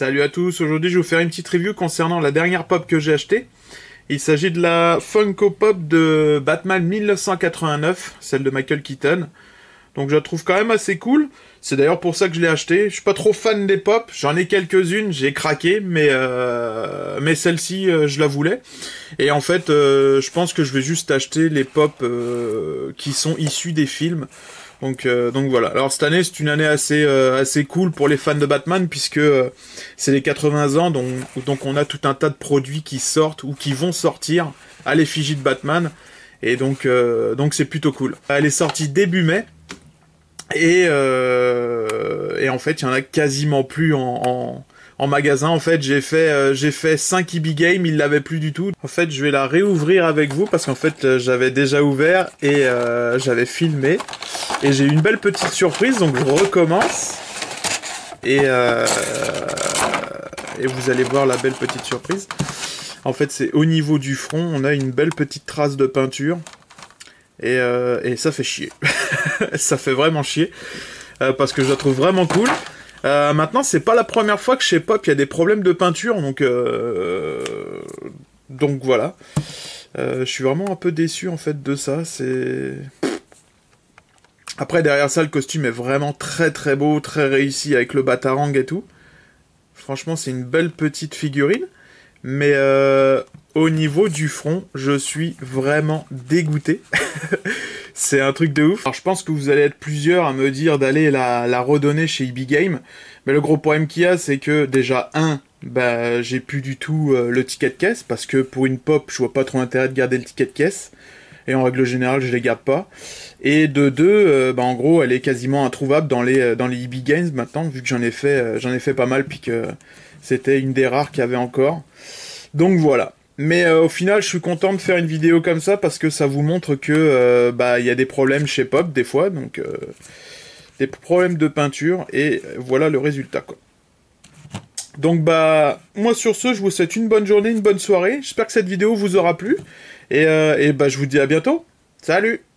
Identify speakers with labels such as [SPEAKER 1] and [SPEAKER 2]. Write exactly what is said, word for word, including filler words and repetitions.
[SPEAKER 1] Salut à tous, aujourd'hui je vais vous faire une petite review concernant la dernière pop que j'ai achetée. Il s'agit de la Funko Pop de Batman mille neuf cent quatre-vingt-neuf, celle de Michael Keaton. Donc je la trouve quand même assez cool, c'est d'ailleurs pour ça que je l'ai achetée. Je suis pas trop fan des pop, j'en ai quelques-unes, j'ai craqué, mais euh, mais celle-ci euh, je la voulais. Et en fait euh, je pense que je vais juste acheter les pop euh, qui sont issus des films. Donc, euh, donc voilà. Alors cette année c'est une année assez euh, assez cool pour les fans de Batman puisque euh, c'est les quatre-vingts ans, donc donc on a tout un tas de produits qui sortent ou qui vont sortir à l'effigie de Batman, et donc euh, donc c'est plutôt cool. Elle est sortie début mai et euh, et en fait il y en a quasiment plus en, en En magasin. En fait j'ai fait euh, j'ai fait cinq E B Games, il l'avait plus du tout. En fait je vais la réouvrir avec vous parce qu'en fait euh, j'avais déjà ouvert et euh, j'avais filmé et j'ai eu une belle petite surprise, donc je recommence et euh, et vous allez voir la belle petite surprise. En fait c'est au niveau du front, on a une belle petite trace de peinture et, euh, et ça fait chier. Ça fait vraiment chier euh, parce que je la trouve vraiment cool. Euh, maintenant, c'est pas la première fois que chez Pop il y a des problèmes de peinture, donc euh, donc voilà. Euh, je suis vraiment un peu déçu en fait de ça. C'est après derrière ça, le costume est vraiment très très beau, très réussi avec le batarang et tout. Franchement, c'est une belle petite figurine, mais euh, au niveau du front, je suis vraiment dégoûté. C'est un truc de ouf. Alors je pense que vous allez être plusieurs à me dire d'aller la, la redonner chez E B Games. Mais le gros problème qu'il y a, c'est que déjà, un, bah, j'ai plus du tout euh, le ticket de caisse. Parce que pour une pop, je vois pas trop l'intérêt de garder le ticket de caisse. Et en règle générale, je les garde pas. Et de deux, euh, bah, en gros, elle est quasiment introuvable dans les, dans les E B Games maintenant. Vu que j'en ai fait, euh, j'en ai fait pas mal, puis que c'était une des rares qu'il y avait encore. Donc voilà. Mais euh, au final, je suis content de faire une vidéo comme ça parce que ça vous montre que euh, bah il y a des problèmes chez Pop des fois, donc euh, des problèmes de peinture, et voilà le résultat quoi. Donc bah moi sur ce, je vous souhaite une bonne journée, une bonne soirée. J'espère que cette vidéo vous aura plu et, euh, et bah je vous dis à bientôt. Salut!